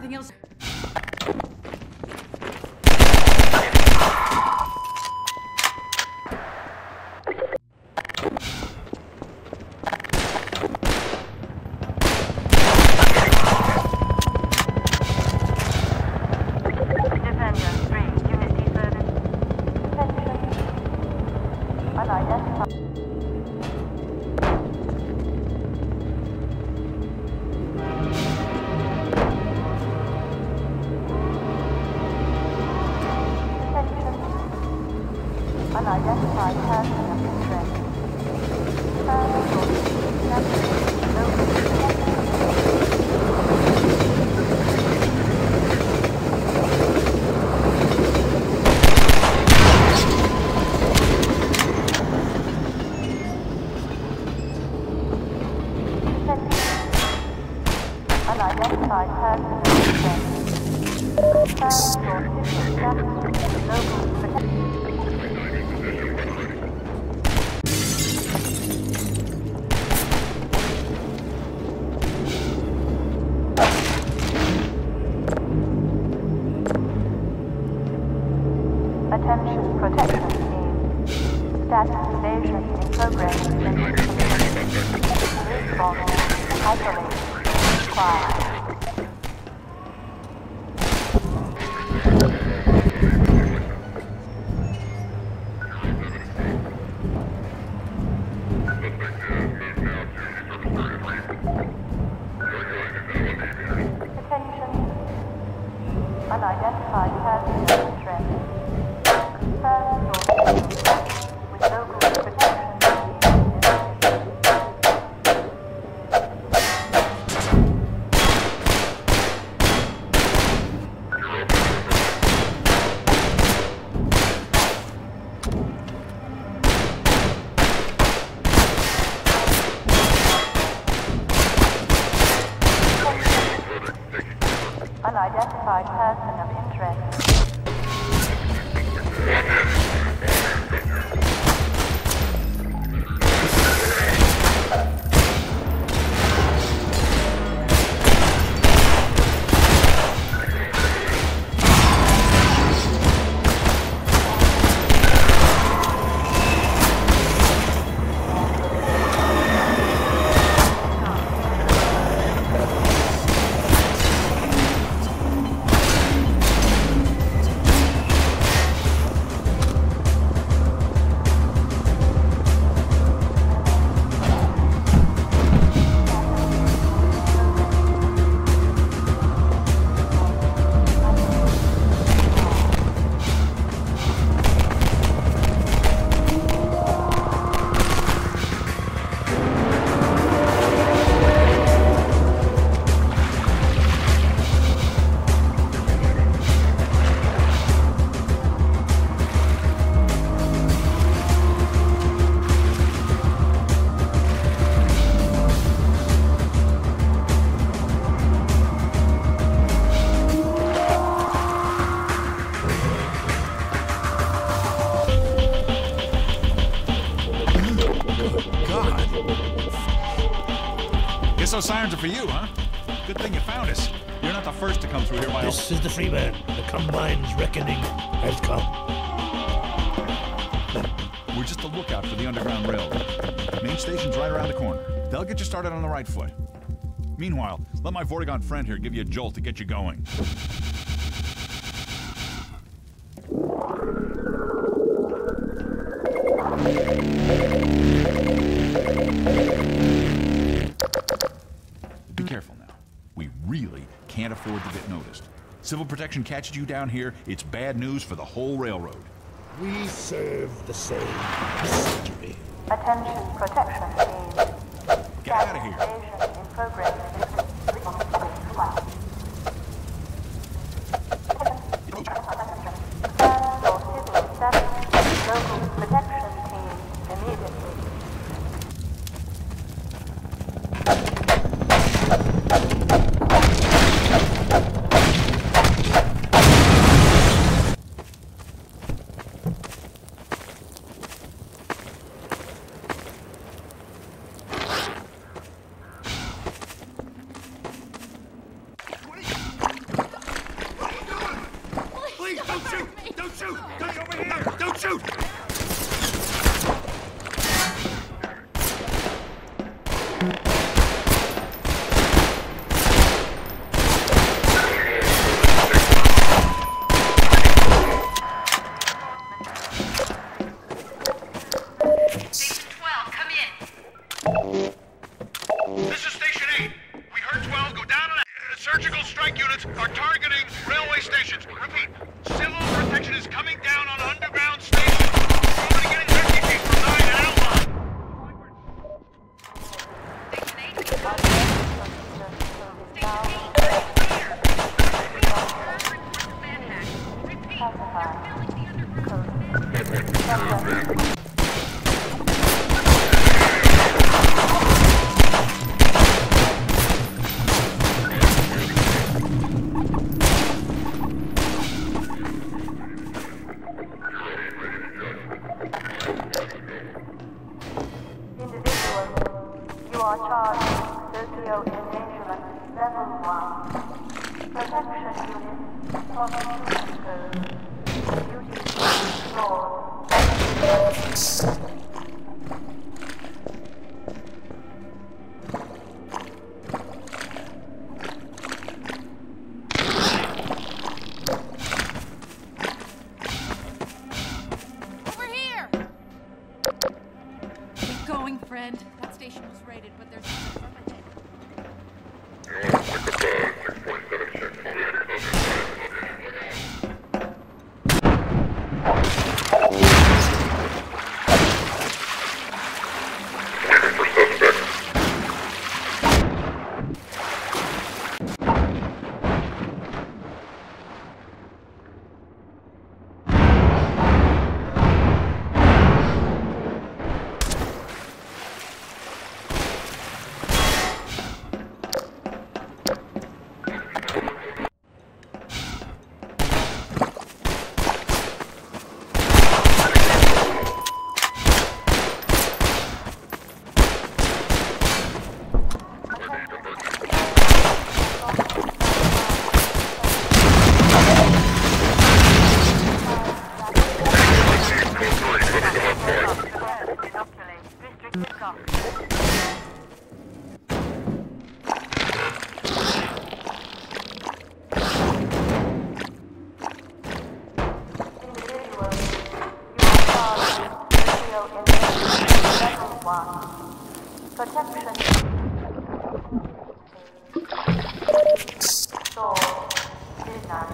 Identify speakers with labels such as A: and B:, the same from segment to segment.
A: nothing else.
B: Unidentified person of interest. Unidentified person of interest. Attention protection team. Status evasion in progress. Response. Half-L.A.I.F. required. Attention. Unidentified person of interest. With local protection. Unidentified person of interest.
C: Guess those sirens are for you, huh? Good thing you found us. You're not the first to come through here,
D: This is the Freeman. The Combine's reckoning has come.
C: We're just a lookout for the Underground Railroad. Main station's right around the corner. They'll get you started on the right foot. Meanwhile, let my Vortigaunt friend here give you a jolt to get you going. Be careful now. We really can't afford to get noticed. Civil protection catches you down here, it's bad news for the whole railroad.
D: We serve the same mystery.
B: Attention protection team.
C: Get out of here.
B: Evasion in progress. Local protection team immediately.
C: shoot! Guys over here! Don't shoot!
A: This is Station 8. We heard 12 go down and surgical strike units are targeting railway stations. Repeat, civil protection is coming down on underground stations. We're already getting refugees from 9 and outline.
B: You are charged with socio-endangerment level 1. Protection unit, prostitution code. Duty restored.
E: Over here! Keep going, friend. That station was raided, but there's nothing from it.
B: Protection. Door. Midnight.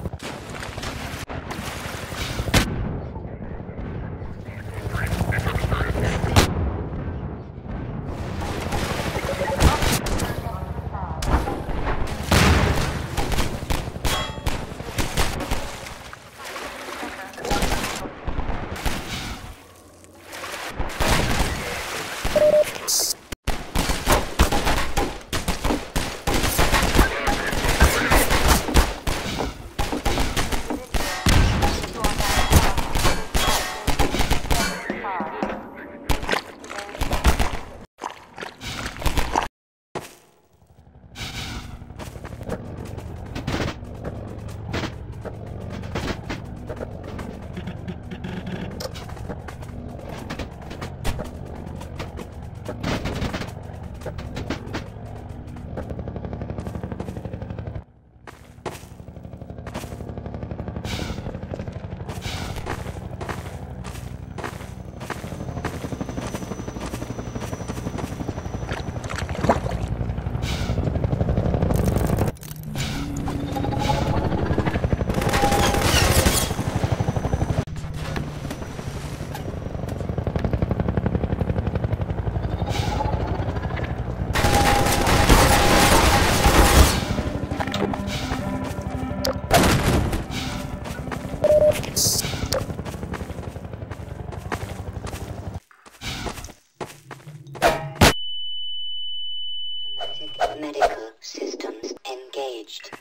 F: Medical systems engaged.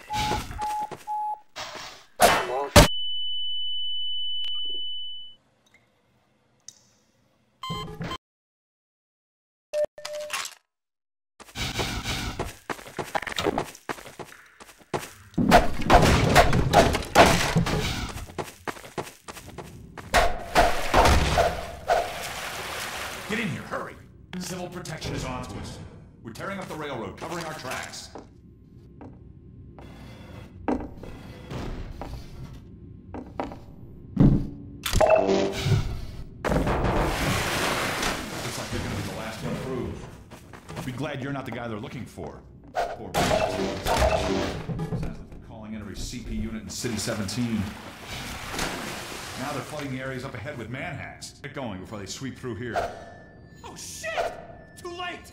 F: More
C: glad you're not the guy they're looking for. Poor Sounds like they're calling in every CP unit in City 17. Now they're flooding the areas up ahead with manhats. Get going before they sweep through here.
G: Oh shit! Too late!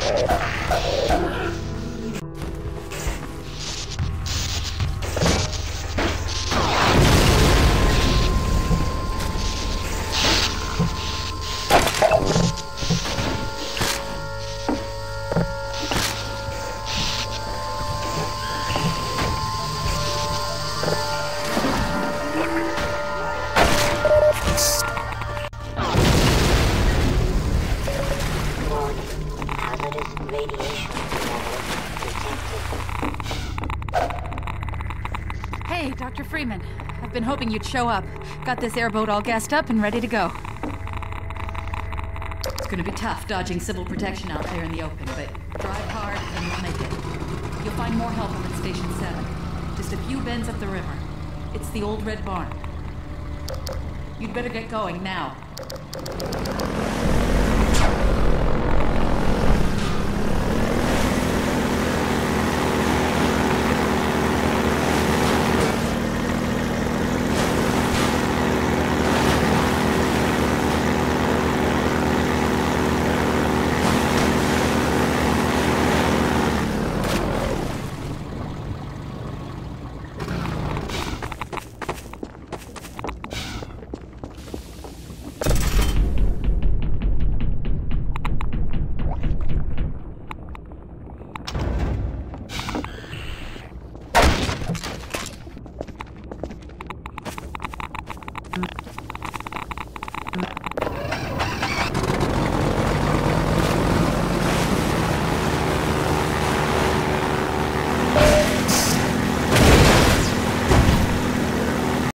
E: Hey, Dr. Freeman. I've been hoping you'd show up. Got this airboat all gassed up and ready to go. It's gonna be tough dodging civil protection out there in the open, but drive hard and you'll make it. You'll find more help up at Station 7. Just a few bends up the river. It's the old red barn. You'd better get going now.